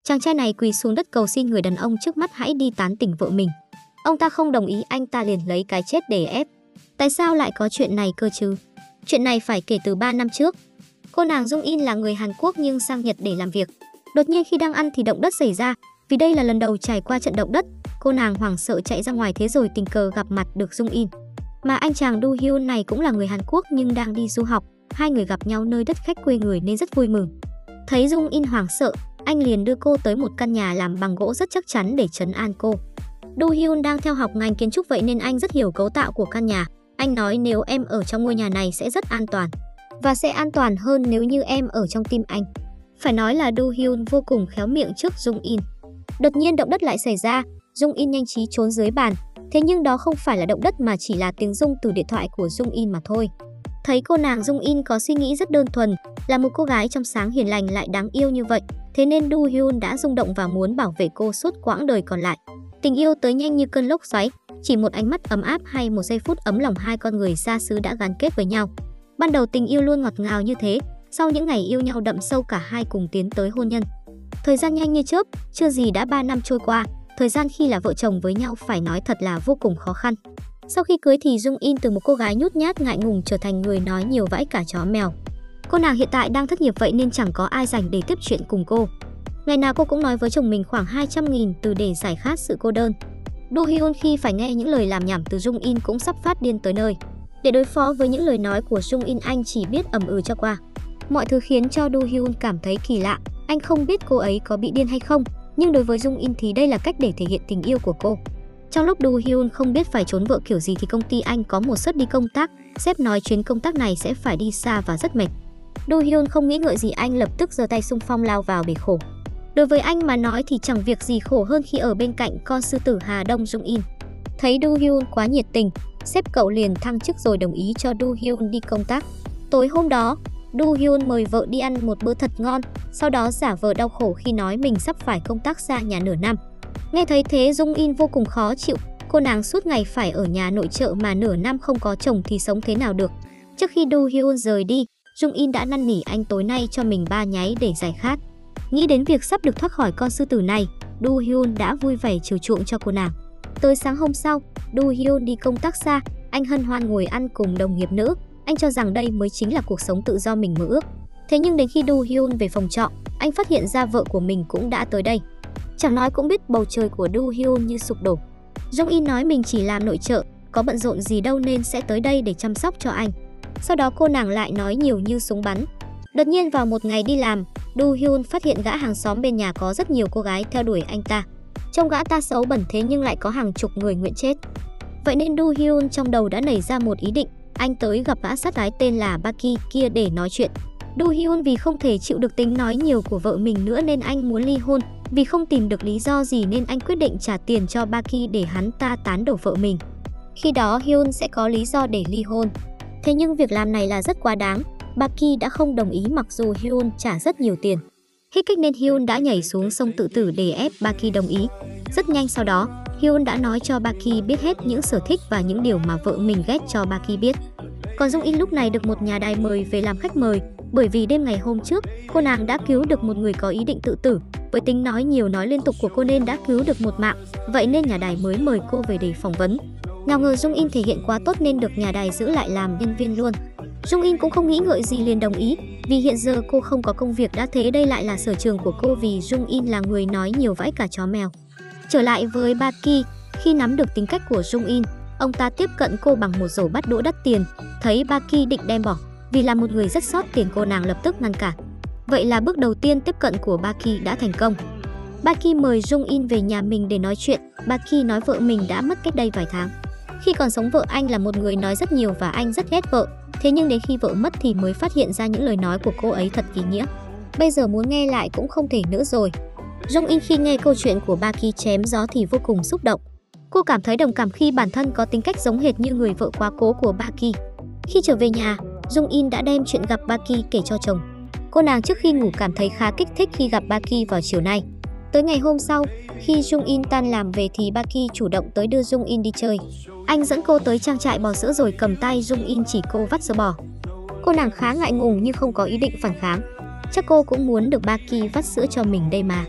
Chàng trai này quỳ xuống đất cầu xin người đàn ông trước mắt hãy đi tán tỉnh vợ mình. Ông ta không đồng ý, anh ta liền lấy cái chết để ép. Tại sao lại có chuyện này cơ chứ? Chuyện này phải kể từ 3 năm trước. Cô nàng Dung In là người Hàn Quốc nhưng sang Nhật để làm việc. Đột nhiên khi đang ăn thì động đất xảy ra. Vì đây là lần đầu trải qua trận động đất, cô nàng hoảng sợ chạy ra ngoài, thế rồi tình cờ gặp mặt được Dung In. Mà anh chàng Do Hyun này cũng là người Hàn Quốc nhưng đang đi du học. Hai người gặp nhau nơi đất khách quê người nên rất vui mừng. Thấy Dung In hoảng sợ, anh liền đưa cô tới một căn nhà làm bằng gỗ rất chắc chắn để trấn an cô. Do Hyun đang theo học ngành kiến trúc vậy nên anh rất hiểu cấu tạo của căn nhà. Anh nói nếu em ở trong ngôi nhà này sẽ rất an toàn. Và sẽ an toàn hơn nếu như em ở trong tim anh. Phải nói là Do Hyun vô cùng khéo miệng trước Dung In. Đột nhiên động đất lại xảy ra, Dung In nhanh trí trốn dưới bàn. Thế nhưng đó không phải là động đất mà chỉ là tiếng rung từ điện thoại của Dung In mà thôi. Thấy cô nàng Dung In có suy nghĩ rất đơn thuần, là một cô gái trong sáng hiền lành lại đáng yêu như vậy, thế nên Do Hyun đã rung động và muốn bảo vệ cô suốt quãng đời còn lại. Tình yêu tới nhanh như cơn lốc xoáy, chỉ một ánh mắt ấm áp hay một giây phút ấm lòng hai con người xa xứ đã gắn kết với nhau. Ban đầu tình yêu luôn ngọt ngào như thế, sau những ngày yêu nhau đậm sâu cả hai cùng tiến tới hôn nhân. Thời gian nhanh như chớp, chưa gì đã 3 năm trôi qua, thời gian khi là vợ chồng với nhau phải nói thật là vô cùng khó khăn. Sau khi cưới thì Dung In từ một cô gái nhút nhát ngại ngùng trở thành người nói nhiều vãi cả chó mèo. Cô nàng hiện tại đang thất nghiệp vậy nên chẳng có ai rảnh để tiếp chuyện cùng cô. Ngày nào cô cũng nói với chồng mình khoảng 200.000 từ để giải khát sự cô đơn. Do Hyun khi phải nghe những lời làm nhảm từ Dung In cũng sắp phát điên tới nơi. Để đối phó với những lời nói của Dung In, anh chỉ biết ậm ừ cho qua. Mọi thứ khiến cho Do Hyun cảm thấy kỳ lạ. Anh không biết cô ấy có bị điên hay không, nhưng đối với Dung In thì đây là cách để thể hiện tình yêu của cô. Trong lúc Do Hyun không biết phải trốn vợ kiểu gì thì công ty anh có một suất đi công tác. Sếp nói chuyến công tác này sẽ phải đi xa và rất mệt. Do Hyun không nghĩ ngợi gì, anh lập tức giơ tay xung phong lao vào bể khổ. Đối với anh mà nói thì chẳng việc gì khổ hơn khi ở bên cạnh con sư tử Hà Đông Dung In. Thấy Do Hyun quá nhiệt tình, sếp cậu liền thăng chức rồi đồng ý cho Do Hyun đi công tác. Tối hôm đó, Do Hyun mời vợ đi ăn một bữa thật ngon, sau đó giả vờ đau khổ khi nói mình sắp phải công tác xa nhà nửa năm. Nghe thấy thế Dung In vô cùng khó chịu, cô nàng suốt ngày phải ở nhà nội trợ mà nửa năm không có chồng thì sống thế nào được. Trước khi Do Hyun rời đi, Dung In đã năn nỉ anh tối nay cho mình 3 nháy để giải khát. Nghĩ đến việc sắp được thoát khỏi con sư tử này, Do Hyun đã vui vẻ chiều chuộng cho cô nàng. Tới sáng hôm sau, Do Hyun đi công tác xa, anh hân hoan ngồi ăn cùng đồng nghiệp nữ. Anh cho rằng đây mới chính là cuộc sống tự do mình mơ ước. Thế nhưng đến khi Do Hyun về phòng trọ, anh phát hiện ra vợ của mình cũng đã tới đây. Chẳng nói cũng biết bầu trời của Do Hyun như sụp đổ. Dung In nói mình chỉ làm nội trợ, có bận rộn gì đâu nên sẽ tới đây để chăm sóc cho anh. Sau đó cô nàng lại nói nhiều như súng bắn. Đột nhiên vào một ngày đi làm, Do Hyun phát hiện gã hàng xóm bên nhà có rất nhiều cô gái theo đuổi anh ta. Trông gã ta xấu bẩn thế nhưng lại có hàng chục người nguyện chết. Vậy nên Do Hyun trong đầu đã nảy ra một ý định, anh tới gặp gã sát gái tên là Baki kia để nói chuyện. Do Hyun vì không thể chịu được tính nói nhiều của vợ mình nữa nên anh muốn ly hôn. Vì không tìm được lý do gì nên anh quyết định trả tiền cho Baki để hắn ta tán đổ vợ mình. Khi đó Hyun sẽ có lý do để ly hôn. Thế nhưng việc làm này là rất quá đáng. Baki đã không đồng ý mặc dù Hyun trả rất nhiều tiền. Hết cách nên Hyun đã nhảy xuống sông tự tử để ép Baki đồng ý. Rất nhanh sau đó, Hyun đã nói cho Baki biết hết những sở thích và những điều mà vợ mình ghét cho Baki biết. Còn Dung In lúc này được một nhà đài mời về làm khách mời, bởi vì đêm ngày hôm trước, cô nàng đã cứu được một người có ý định tự tử. Với tính nói nhiều nói liên tục của cô nên đã cứu được một mạng, vậy nên nhà đài mới mời cô về để phỏng vấn. Nào ngờ Dung In thể hiện quá tốt nên được nhà đài giữ lại làm nhân viên luôn. Dung In cũng không nghĩ ngợi gì liền đồng ý, vì hiện giờ cô không có công việc, đã thế đây lại là sở trường của cô vì Dung In là người nói nhiều vãi cả chó mèo. Trở lại với Baki, khi nắm được tính cách của Dung In, ông ta tiếp cận cô bằng một rổ bát đũa đắt tiền. Thấy Baki định đem bỏ, vì là một người rất sót tiền cô nàng lập tức ngăn cản. Vậy là bước đầu tiên tiếp cận của Baki đã thành công. Baki mời Dung In về nhà mình để nói chuyện. Baki nói vợ mình đã mất cách đây vài tháng. Khi còn sống vợ anh là một người nói rất nhiều và anh rất ghét vợ. Thế nhưng đến khi vợ mất thì mới phát hiện ra những lời nói của cô ấy thật ý nghĩa. Bây giờ muốn nghe lại cũng không thể nữa rồi. Dung In khi nghe câu chuyện của Baki chém gió thì vô cùng xúc động. Cô cảm thấy đồng cảm khi bản thân có tính cách giống hệt như người vợ quá cố của Baki. Khi trở về nhà, Dung In đã đem chuyện gặp Baki kể cho chồng. Cô nàng trước khi ngủ cảm thấy khá kích thích khi gặp Baki vào chiều nay. Tới ngày hôm sau, khi Dung In tan làm về thì Baki chủ động tới đưa Dung In đi chơi. Anh dẫn cô tới trang trại bò sữa rồi cầm tay Dung In chỉ cô vắt sữa bò. Cô nàng khá ngại ngùng nhưng không có ý định phản kháng. Chắc cô cũng muốn được Baki vắt sữa cho mình đây mà.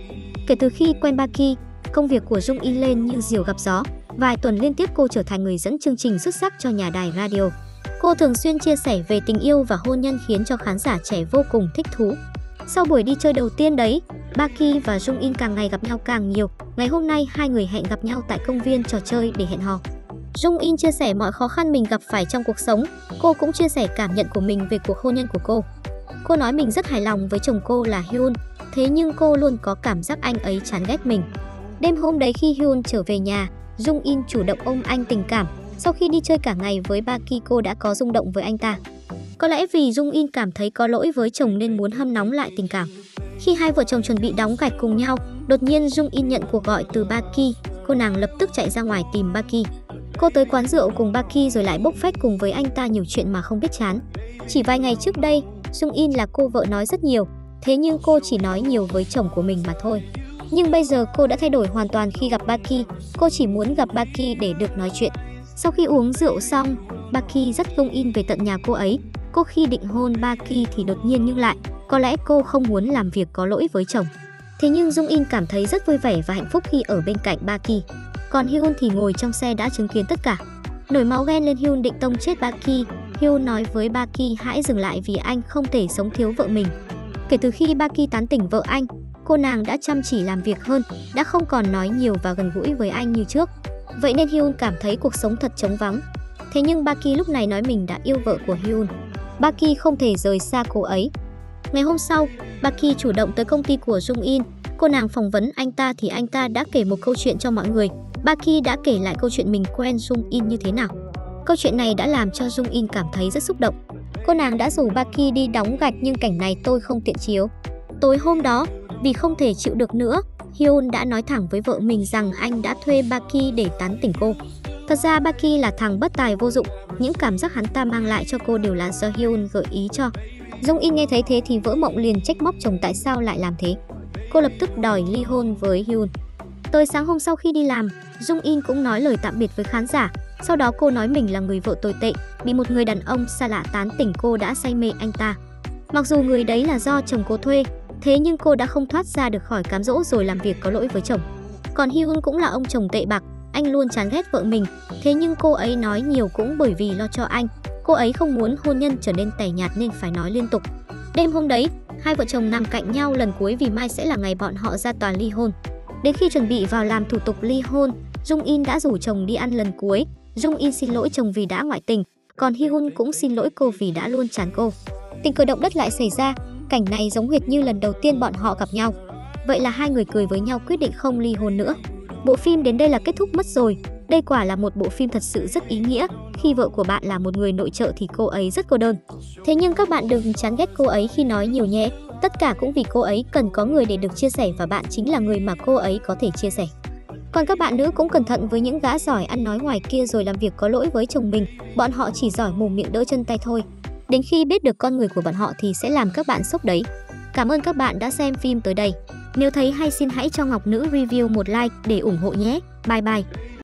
Kể từ khi quen Baki, công việc của Jung In lên như diều gặp gió. Vài tuần liên tiếp cô trở thành người dẫn chương trình xuất sắc cho nhà đài radio. Cô thường xuyên chia sẻ về tình yêu và hôn nhân khiến cho khán giả trẻ vô cùng thích thú. Sau buổi đi chơi đầu tiên đấy, Baki và Jung In càng ngày gặp nhau càng nhiều. Ngày hôm nay hai người hẹn gặp nhau tại công viên trò chơi để hẹn hò. Jung In chia sẻ mọi khó khăn mình gặp phải trong cuộc sống. Cô cũng chia sẻ cảm nhận của mình về cuộc hôn nhân của cô. Cô nói mình rất hài lòng với chồng cô là Hyun, thế nhưng cô luôn có cảm giác anh ấy chán ghét mình. Đêm hôm đấy khi Hyun trở về nhà, Jung In chủ động ôm anh tình cảm. Sau khi đi chơi cả ngày với Baki, cô đã có rung động với anh ta. Có lẽ vì Jung In cảm thấy có lỗi với chồng nên muốn hâm nóng lại tình cảm. Khi hai vợ chồng chuẩn bị đóng gạch cùng nhau, đột nhiên Jung In nhận cuộc gọi từ Baki. Cô nàng lập tức chạy ra ngoài tìm Baki. Cô tới quán rượu cùng Baki rồi lại bốc phét cùng với anh ta nhiều chuyện mà không biết chán. Chỉ vài ngày trước đây, Jung In là cô vợ nói rất nhiều, thế nhưng cô chỉ nói nhiều với chồng của mình mà thôi. Nhưng bây giờ cô đã thay đổi hoàn toàn khi gặp Baki. Cô chỉ muốn gặp Baki để được nói chuyện. Sau khi uống rượu xong, Baki dắt Jung In về tận nhà cô ấy. Cô khi định hôn Baki thì đột nhiên ngưng lại. Có lẽ cô không muốn làm việc có lỗi với chồng. Thế nhưng Jung In cảm thấy rất vui vẻ và hạnh phúc khi ở bên cạnh Baki. Còn Hyun thì ngồi trong xe đã chứng kiến tất cả. Nổi máu ghen lên, Hyun định tông chết Baki. Hyun nói với Baki hãy dừng lại vì anh không thể sống thiếu vợ mình. Kể từ khi Baki tán tỉnh vợ anh, cô nàng đã chăm chỉ làm việc hơn, đã không còn nói nhiều và gần gũi với anh như trước. Vậy nên Hyun cảm thấy cuộc sống thật trống vắng. Thế nhưng Baki lúc này nói mình đã yêu vợ của Hyun. Baki không thể rời xa cô ấy. Ngày hôm sau, Baki chủ động tới công ty của Jung In. Cô nàng phỏng vấn anh ta thì anh ta đã kể một câu chuyện cho mọi người. Baki đã kể lại câu chuyện mình quen Jung In như thế nào. Câu chuyện này đã làm cho Jung In cảm thấy rất xúc động. Cô nàng đã rủ Baki đi đóng gạch nhưng cảnh này tôi không tiện chiếu. Tối hôm đó, vì không thể chịu được nữa, Hyun đã nói thẳng với vợ mình rằng anh đã thuê Baki để tán tỉnh cô. Thật ra Baki là thằng bất tài vô dụng, những cảm giác hắn ta mang lại cho cô đều là do Hyun gợi ý cho. Jung In nghe thấy thế thì vỡ mộng, liền trách móc chồng tại sao lại làm thế. Cô lập tức đòi ly hôn với Hyun. Tới sáng hôm sau khi đi làm, Jung In cũng nói lời tạm biệt với khán giả. Sau đó cô nói mình là người vợ tồi tệ, bị một người đàn ông xa lạ tán tỉnh cô đã say mê anh ta. Mặc dù người đấy là do chồng cô thuê, thế nhưng cô đã không thoát ra được khỏi cám dỗ rồi làm việc có lỗi với chồng. Còn Hyun cũng là ông chồng tệ bạc, anh luôn chán ghét vợ mình, thế nhưng cô ấy nói nhiều cũng bởi vì lo cho anh. Cô ấy không muốn hôn nhân trở nên tẻ nhạt nên phải nói liên tục. Đêm hôm đấy, hai vợ chồng nằm cạnh nhau lần cuối vì mai sẽ là ngày bọn họ ra tòa ly hôn. Đến khi chuẩn bị vào làm thủ tục ly hôn, Jung In đã rủ chồng đi ăn lần cuối. Jung In xin lỗi chồng vì đã ngoại tình, còn Hyun cũng xin lỗi cô vì đã luôn chán cô. Tình cờ động đất lại xảy ra, cảnh này giống hệt như lần đầu tiên bọn họ gặp nhau. Vậy là hai người cười với nhau quyết định không ly hôn nữa. Bộ phim đến đây là kết thúc mất rồi. Đây quả là một bộ phim thật sự rất ý nghĩa. Khi vợ của bạn là một người nội trợ thì cô ấy rất cô đơn. Thế nhưng các bạn đừng chán ghét cô ấy khi nói nhiều nhé. Tất cả cũng vì cô ấy cần có người để được chia sẻ và bạn chính là người mà cô ấy có thể chia sẻ. Còn các bạn nữ cũng cẩn thận với những gã giỏi ăn nói ngoài kia rồi làm việc có lỗi với chồng mình. Bọn họ chỉ giỏi mồm miệng đỡ chân tay thôi. Đến khi biết được con người của bọn họ thì sẽ làm các bạn sốc đấy. Cảm ơn các bạn đã xem phim tới đây. Nếu thấy hay xin hãy cho Ngọc Nữ Review một like để ủng hộ nhé. Bye bye.